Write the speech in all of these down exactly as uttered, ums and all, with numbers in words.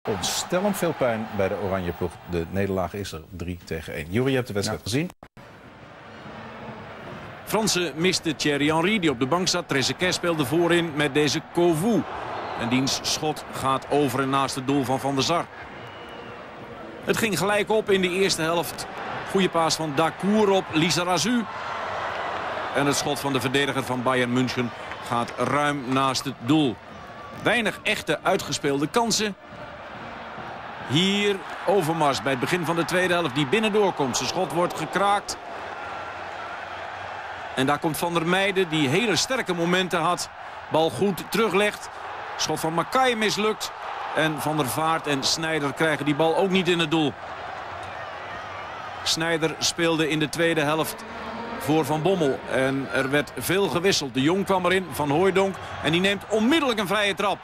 Ontstellend veel pijn bij de oranje ploeg. De nederlaag is er drie tegen één. Juri, je hebt de wedstrijd ja. gezien. Fransen miste Thierry Henry die op de bank zat. Trezeguet speelde voorin met deze Kovu. En diens schot gaat over en naast het doel van Van der Sar. Het ging gelijk op in de eerste helft. Goeie paas van Dacour op Lizarazu. En het schot van de verdediger van Bayern München gaat ruim naast het doel. Weinig echte uitgespeelde kansen. Hier Overmars bij het begin van de tweede helft die binnendoor komt. Zijn schot wordt gekraakt. En daar komt Van der Meijden die hele sterke momenten had. Bal goed teruglegt. Schot van Makai mislukt. En Van der Vaart en Sneijder krijgen die bal ook niet in het doel. Sneijder speelde in de tweede helft voor Van Bommel. En er werd veel gewisseld. De Jong kwam erin, Van Hooijdonk. En die neemt onmiddellijk een vrije trap.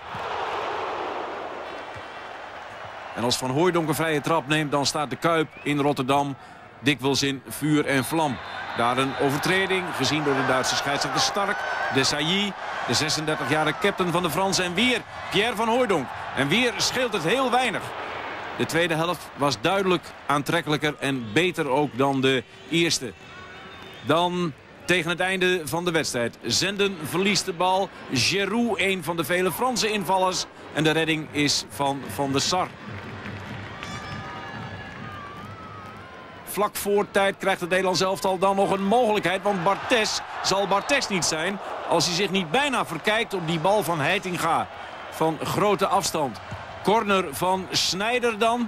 En als Van Hooijdonk een vrije trap neemt, dan staat de Kuip in Rotterdam dikwijls in vuur en vlam. Daar een overtreding, gezien door de Duitse scheidsrechter Stark. Desailly, de zesendertigjarige captain van de Fransen. En weer Pierre Van Hooijdonk. En weer scheelt het heel weinig. De tweede helft was duidelijk aantrekkelijker en beter ook dan de eerste. Dan tegen het einde van de wedstrijd. Zenden verliest de bal. Giroud, een van de vele Franse invallers. En de redding is van Van der Sar. Vlak voor tijd krijgt het Nederlands elftal dan nog een mogelijkheid. Want Barthez zal Barthez niet zijn als hij zich niet bijna verkijkt op die bal van Heitinga. Van grote afstand. Corner van Sneijder dan.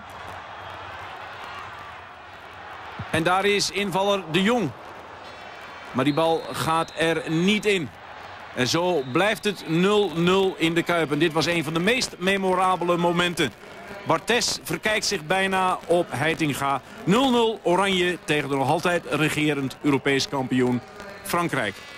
En daar is invaller De Jong. Maar die bal gaat er niet in. En zo blijft het nul nul in de Kuip. En dit was een van de meest memorabele momenten. Barthez verkijkt zich bijna op Heitinga. nul nul Oranje tegen de nog altijd regerend Europees kampioen Frankrijk.